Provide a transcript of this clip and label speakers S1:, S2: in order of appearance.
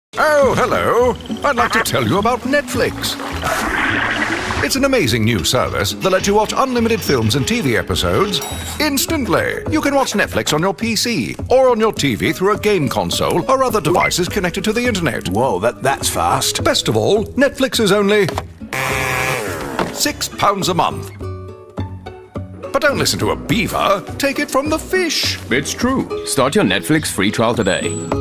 S1: Oh, hello. I'd like to tell you about Netflix. It's an amazing new service that lets you watch unlimited films and TV episodes instantly. You can watch Netflix on your PC or on your TV through a game console or other devices connected to the internet.
S2: Whoa, that's fast.
S1: Best of all, Netflix is only £6 a month. But don't listen to a beaver. Take it from the fish.
S3: It's true. Start your Netflix free trial today.